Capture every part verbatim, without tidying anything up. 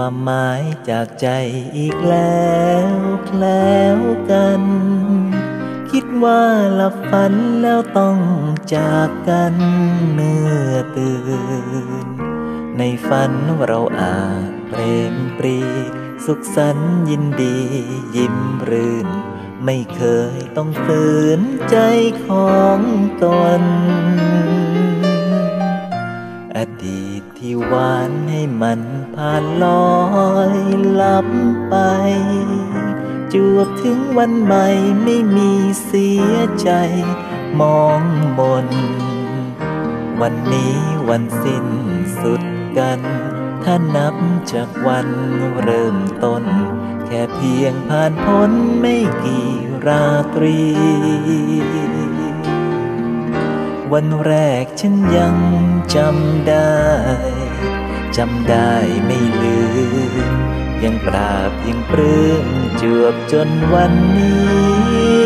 ความหมายจากใจอีกแล้วแคล้วกันคิดว่าหลับฝันแล้วต้องจากกันเมื่อตื่นในฝันเราอาจเปรมปรีสุขสันต์ยินดียิ้มรื่นไม่เคยต้องฝืนใจของตนอดีตที่หวานให้มันผ่านลอยลับไปจวบถึงวันใหม่ไม่มีเสียใจมองมนวันนี้วันสิ้นสุดกันถ้านับจากวันเริ่มต้นแค่เพียงผ่านพ้นไม่กี่ราตรีวันแรกฉันยังจำได้จำได้ไม่ลืมยังปราบยังปลื้มจวบจนวันนี้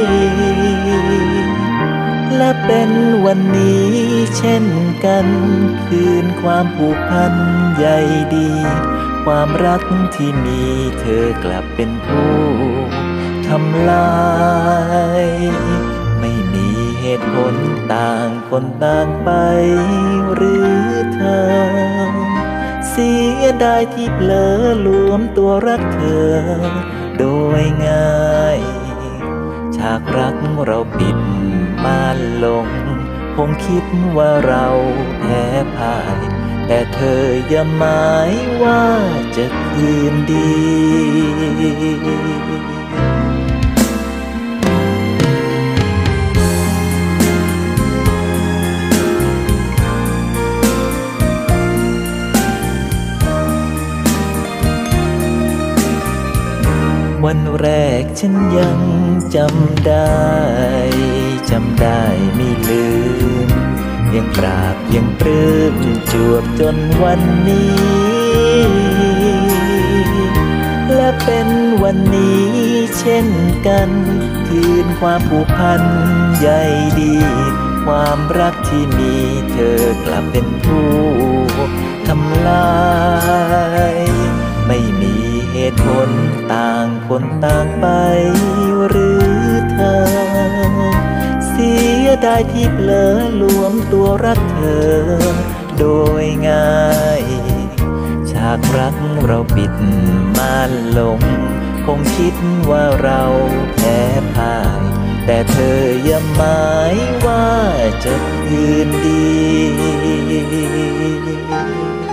และเป็นวันนี้เช่นกันคืนความผูกพันใยดีความรักที่มีเธอกลับเป็นผู้ทำลายไม่มีเหตุผลต่างคนต่างไปหรือเธอเสียดายที่เผลอรวมตัวรักเธอโดยง่ายฉากรักเราปิดม่านลงคงคิดว่าเราแพ้พ่ายแต่เธออย่าหมายว่าจะคืนดีวันแรกฉันยังจำได้จำได้ไม่ลืมยังปราบยังปลื้มจวบจนวันนี้และเป็นวันนี้เช่นกันคืนความผูกพันใยดีความรักที่มีเธอกลับเป็นผู้ทำลายไม่มีเหตุผลต่างคนต่างไปหรือเธอเสียดายที่เผลอรวมตัวรักเธอโดยง่ายฉากรักเราปิดม่านลงคงคิดว่าเราแพ้พ่ายแต่เธออย่าหมายว่าจะคืนดี